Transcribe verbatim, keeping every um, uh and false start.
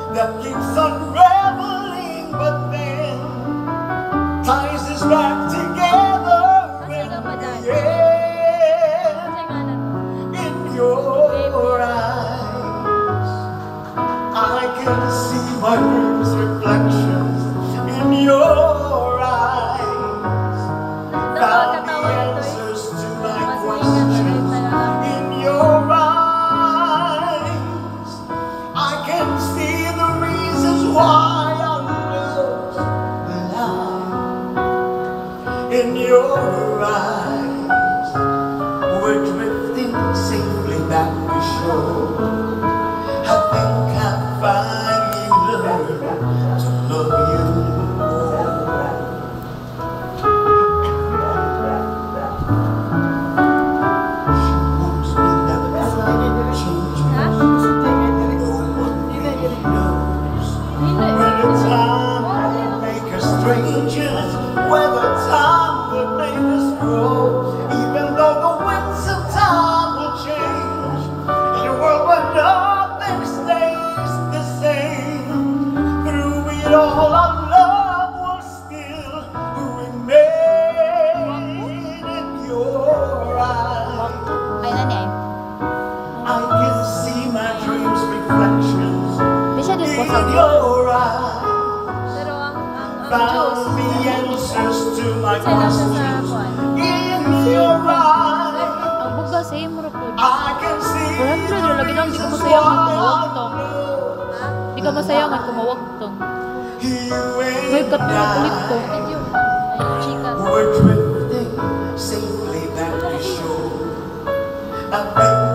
that keeps unraveling, but then ties us back together in the end. In your eyes, I can see my dreams' reflections in your eyes. Found the answers to my questions in your eyes. I can see the reasons why I lost the line. In your eyes, we're drifting safely back to shore. I think I finally learned to love you more. She wants me that time to change me. No one really knows whether time will make us strangers, whether time will make us grow. Even though the winds of time will change, in a world where nothing stays the same, through it all our love will still remain. In your eyes, Ay, nanay. I can see my dreams' reflections Di siya din po sa in your eyes. Pero ang, ang, ang Found juice, the answers to my isa lang siya sa questions kuwan. in your eyes. Ang buga sa imo ra po. I can see four hundred ra lagi lang di ko the masayang reasons kung why mawagtong. Di ka masayang kung mawagtong. May kat na kulit ko. Ay, chika. we're drifting safely back to shore. I think